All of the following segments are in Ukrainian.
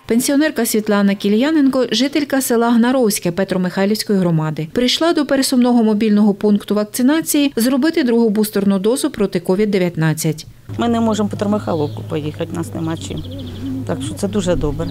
Пенсіонерка Світлана Кільяненко – жителька села Гнаровське Петромихайлівської громади. Прийшла до пересувного мобільного пункту вакцинації зробити другу бустерну дозу проти COVID-19. Ми не можемо в Петромихайлівку поїхати, у нас нема чим. Так що це дуже добре.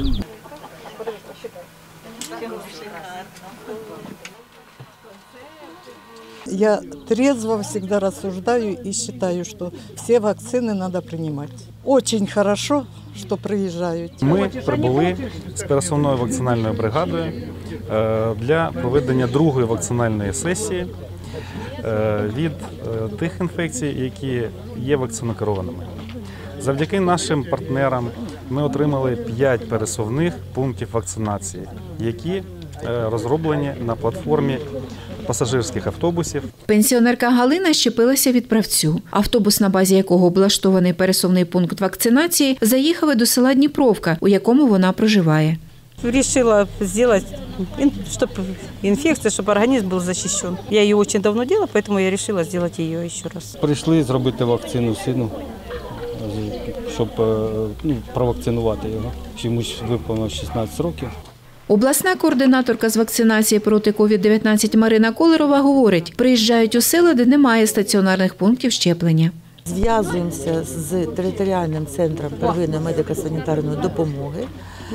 Я трезво всегда рассуждаю и считаю, что все вакцины надо принимать. Очень хорошо, що приїжджають. Ми прибули з пересувною вакцинальною бригадою для проведення другої вакцинальної сесії від тих інфекцій, які є вакцинокерованими. Завдяки нашим партнерам ми отримали 5 пересувних пунктів вакцинації, які розроблені на платформі пасажирських автобусів. Пенсіонерка Галина щепилася від правцю. Автобус, на базі якого облаштований пересувний пункт вакцинації, заїхав до села Дніпровка, у якому вона проживає. Вирішила зробити, щоб інфекція, щоб організм був захищений. Я її дуже давно робила, тому я вирішила зробити її ще раз. Прийшли зробити вакцину сину, щоб провакцинувати його. Йому виповнило 16 років. Обласна координаторка з вакцинації проти COVID-19 Марина Колерова говорить, приїжджають у села, де немає стаціонарних пунктів щеплення. Зв'язуємося з територіальним центром первинної медико-санітарної допомоги,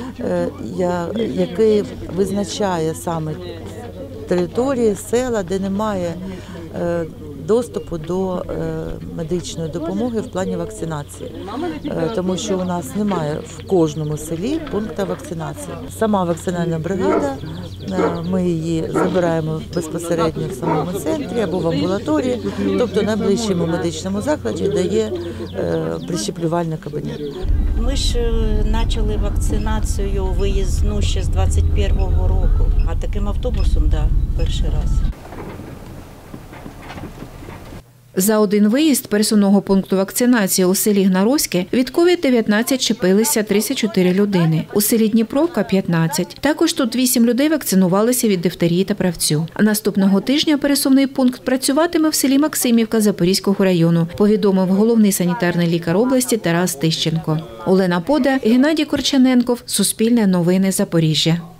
який визначає саме території, села, де немає доступу до медичної допомоги в плані вакцинації, тому що у нас немає в кожному селі пункту вакцинації. Сама вакцинальна бригада, ми її забираємо безпосередньо в самому центрі або в амбулаторії, тобто найближчому медичному закладі, де є прищеплювальний кабінет. Ми ж почали вакцинацію виїзну ще з 21-го року, а таким автобусом, перший раз. За один виїзд пересувного пункту вакцинації у селі Гнаровське від COVID-19 щепилися 34 людини. У селі Дніпровка – 15. Також тут 8 людей вакцинувалися від дифтерії та правцю. Наступного тижня пересувний пункт працюватиме в селі Максимівка Запорізького району, повідомив головний санітарний лікар області Тарас Тищенко. Олена Пода, Геннадій Корчененков, Суспільне новини, Запоріжжя.